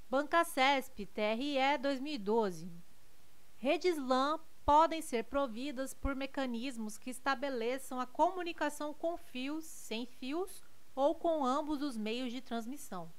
Bancasesp, TRE 2012. Redes LAN podem ser providas por mecanismos que estabeleçam a comunicação com fios, sem fios ou com ambos os meios de transmissão.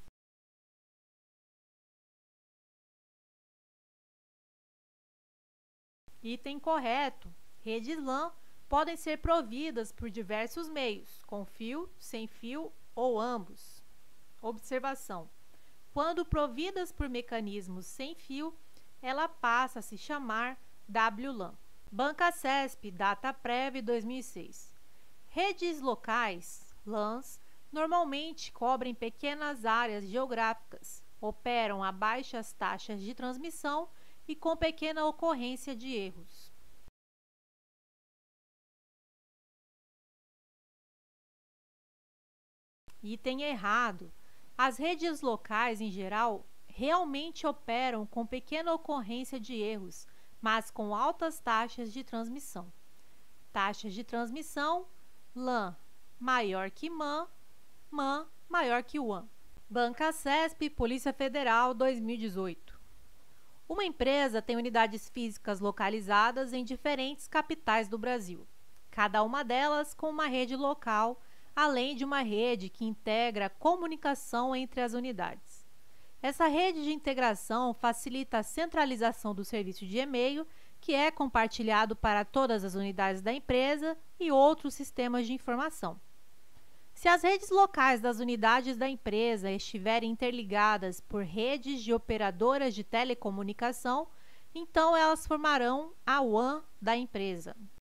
Item correto. Redes LAN podem ser providas por diversos meios, com fio, sem fio ou ambos. Observação: quando providas por mecanismos sem fio, ela passa a se chamar WLAN. Bancasesp, DataPrev 2006. Redes locais, LANs, normalmente cobrem pequenas áreas geográficas, operam a baixas taxas de transmissão e com pequena ocorrência de erros. Item errado. As redes locais, em geral, realmente operam com pequena ocorrência de erros, mas com altas taxas de transmissão. Taxas de transmissão: LAN maior que MAN, MAN maior que WAN. Bancasesp, Polícia Federal 2018. Uma empresa tem unidades físicas localizadas em diferentes capitais do Brasil, cada uma delas com uma rede local, além de uma rede que integra a comunicação entre as unidades. Essa rede de integração facilita a centralização do serviço de e-mail, que é compartilhado para todas as unidades da empresa e outros sistemas de informação. Se as redes locais das unidades da empresa estiverem interligadas por redes de operadoras de telecomunicação, então elas formarão a WAN da empresa.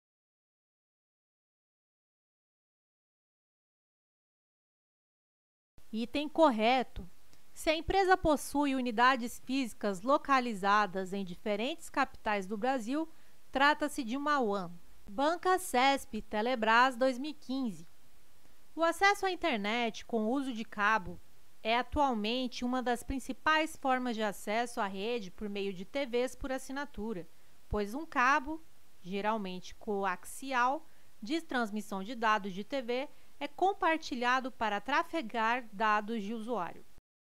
Item correto. Se a empresa possui unidades físicas localizadas em diferentes capitais do Brasil, trata-se de uma WAN. Bancasesp, Telebrás 2015. O acesso à internet com o uso de cabo é atualmente uma das principais formas de acesso à rede por meio de TVs por assinatura, pois um cabo, geralmente coaxial, de transmissão de dados de TV é compartilhado para trafegar dados de usuário.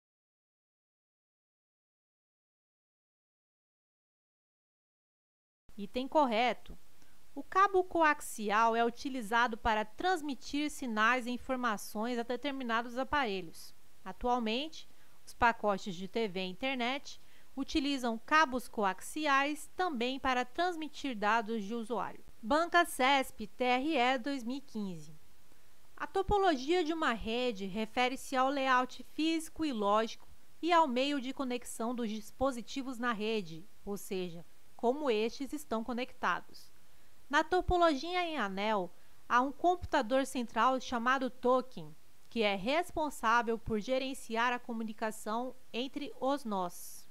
Item correto. O cabo coaxial é utilizado para transmitir sinais e informações a determinados aparelhos. Atualmente, os pacotes de TV e internet utilizam cabos coaxiais também para transmitir dados de usuário. Bancasesp, TRE 2015. A topologia de uma rede refere-se ao layout físico e lógico e ao meio de conexão dos dispositivos na rede, ou seja, como estes estão conectados. Na topologia em anel, há um computador central chamado token, que é responsável por gerenciar a comunicação entre os nós.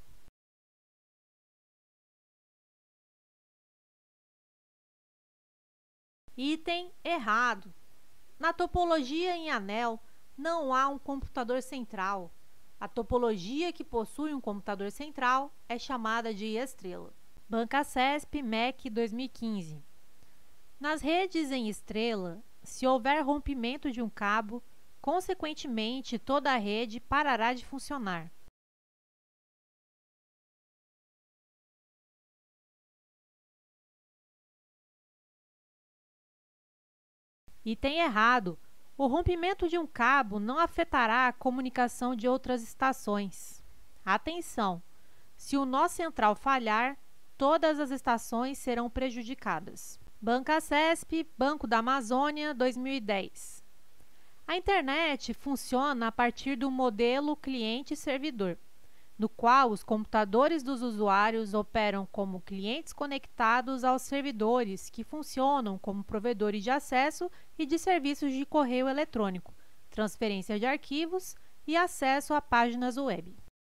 Item errado. Na topologia em anel, não há um computador central. A topologia que possui um computador central é chamada de estrela. Bancasesp, MEC 2015. Nas redes em estrela, se houver rompimento de um cabo, consequentemente toda a rede parará de funcionar. Item errado. O rompimento de um cabo não afetará a comunicação de outras estações. Atenção! Se o nó central falhar, todas as estações serão prejudicadas. Bancasesp, Banco da Amazônia, 2010. A internet funciona a partir do modelo cliente-servidor, no qual os computadores dos usuários operam como clientes conectados aos servidores, que funcionam como provedores de acesso e de serviços de correio eletrônico, transferência de arquivos e acesso a páginas web.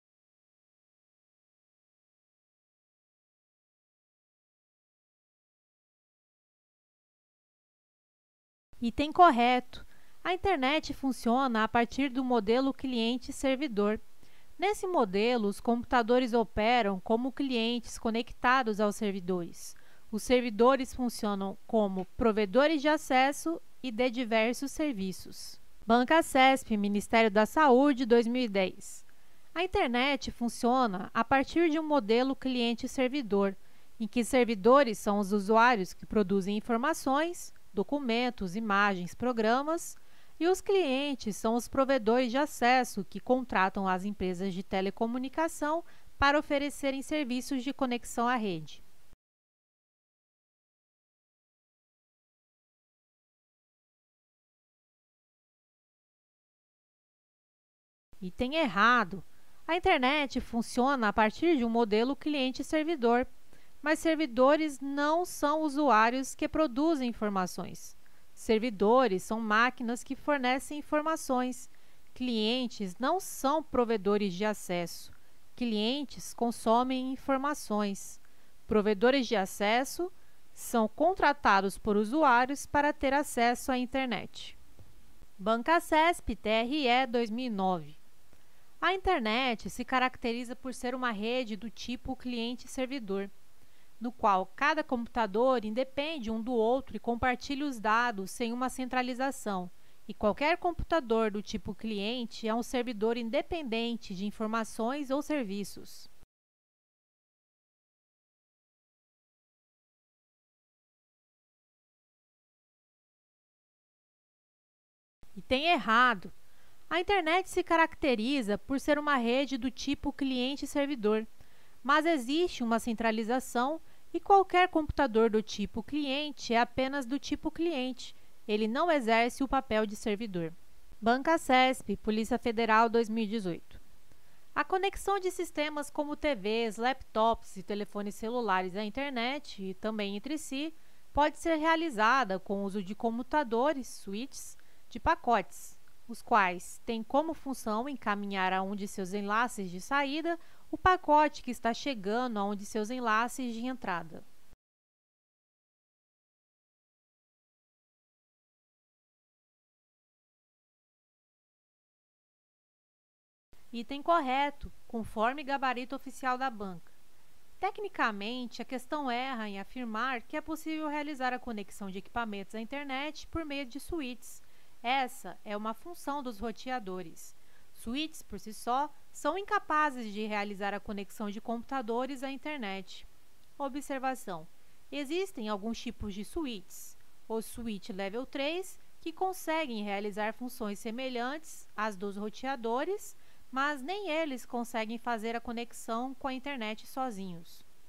Item correto. A internet funciona a partir do modelo cliente-servidor. Nesse modelo, os computadores operam como clientes conectados aos servidores. Os servidores funcionam como provedores de acesso e de diversos serviços. Bancasesp, Ministério da Saúde, 2010. A internet funciona a partir de um modelo cliente-servidor, em que servidores são os usuários que produzem informações, documentos, imagens, programas, e os clientes são os provedores de acesso que contratam as empresas de telecomunicação para oferecerem serviços de conexão à rede. E tem errado. A internet funciona a partir de um modelo cliente-servidor, mas servidores não são usuários que produzem informações. Servidores são máquinas que fornecem informações. Clientes não são provedores de acesso. Clientes consomem informações. Provedores de acesso são contratados por usuários para ter acesso à internet. Bancasesp TRE 2009. A internet se caracteriza por ser uma rede do tipo cliente-servidor, no qual cada computador independe um do outro e compartilha os dados sem uma centralização, e qualquer computador do tipo cliente é um servidor independente de informações ou serviços. E tem errado. A internet se caracteriza por ser uma rede do tipo cliente-servidor, mas existe uma centralização e qualquer computador do tipo cliente é apenas do tipo cliente. Ele não exerce o papel de servidor. Bancasesp, Polícia Federal 2018. A conexão de sistemas como TVs, laptops e telefones celulares à internet e também entre si pode ser realizada com o uso de computadores, switches, de pacotes, os quais têm como função encaminhar a um de seus enlaces de saída o pacote que está chegando a um de seus enlaces de entrada. Item correto, conforme gabarito oficial da banca. Tecnicamente, a questão erra em afirmar que é possível realizar a conexão de equipamentos à internet por meio de switches. Essa é uma função dos roteadores. Switches, por si só, são incapazes de realizar a conexão de computadores à internet. Observação: existem alguns tipos de switches. O switch Level 3, que conseguem realizar funções semelhantes às dos roteadores, mas nem eles conseguem fazer a conexão com a internet sozinhos.